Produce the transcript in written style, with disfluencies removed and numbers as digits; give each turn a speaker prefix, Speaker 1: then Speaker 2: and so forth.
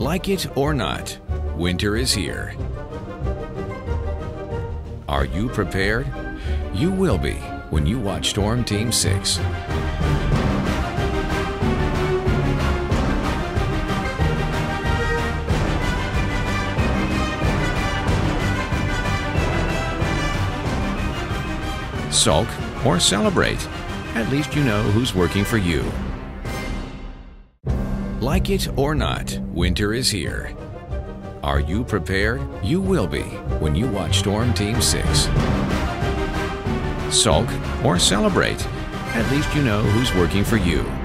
Speaker 1: Like it or not, winter is here. Are you prepared? You will be when you watch Storm Team 6. Sulk or celebrate? At least you know who's working for you. Like it or not, winter is here. Are you prepared? You will be when you watch Storm Team 6. Sulk or celebrate? At least you know who's working for you.